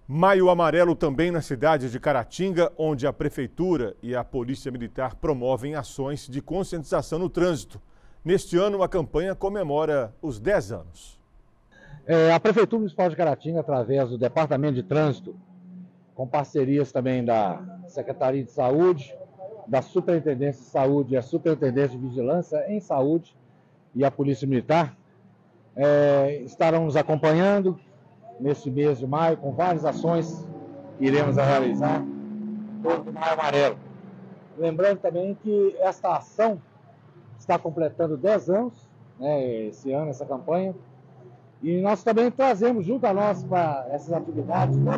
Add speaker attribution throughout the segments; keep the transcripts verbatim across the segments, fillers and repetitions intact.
Speaker 1: Maio Amarelo também na cidade de Caratinga, onde a Prefeitura e a Polícia Militar promovem ações de conscientização no trânsito. Neste ano, a campanha comemora os dez anos.
Speaker 2: É, a Prefeitura Municipal de Caratinga, através do Departamento de Trânsito, com parcerias também da Secretaria de Saúde, da Superintendência de Saúde e a Superintendência de Vigilância em Saúde e a Polícia Militar, é, estarão nos acompanhando neste mês de maio, com várias ações que iremos realizar em torno do Maio Amarelo. Lembrando também que esta ação está completando dez anos, né, esse ano, essa campanha, e nós também trazemos junto a nós para essas atividades, né,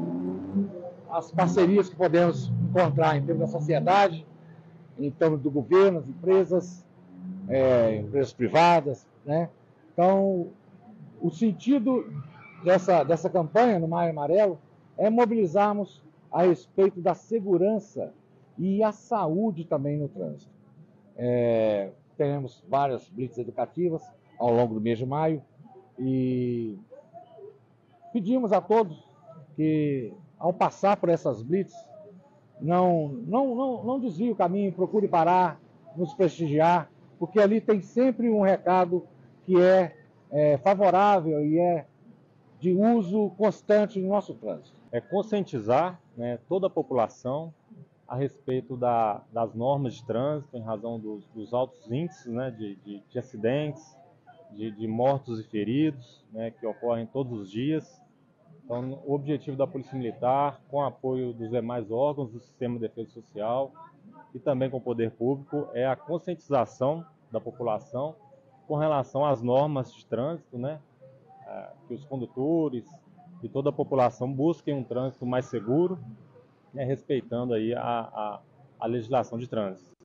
Speaker 2: as parcerias que podemos encontrar em termos da sociedade, em termos do governo, as empresas, é, empresas privadas, né? Então, o sentido dessa, dessa campanha no Maio Amarelo é mobilizarmos a respeito da segurança e a saúde também no trânsito. É, teremos várias blitz educativas ao longo do mês de maio e pedimos a todos que, ao passar por essas blitz, não, não, não, não desvie o caminho, procure parar, nos prestigiar, porque ali tem sempre um recado que é, é favorável e é de uso constante no nosso trânsito.
Speaker 3: É conscientizar, né, toda a população a respeito da, das normas de trânsito, em razão dos, dos altos índices, né, de, de, de acidentes, de, de mortos e feridos, né, que ocorrem todos os dias. Então, o objetivo da Polícia Militar, com o apoio dos demais órgãos do Sistema de Defesa Social e também com o Poder Público, é a conscientização da população com relação às normas de trânsito, né, que os condutores e toda a população busquem um trânsito mais seguro, né, respeitando aí a, a, a legislação de trânsito.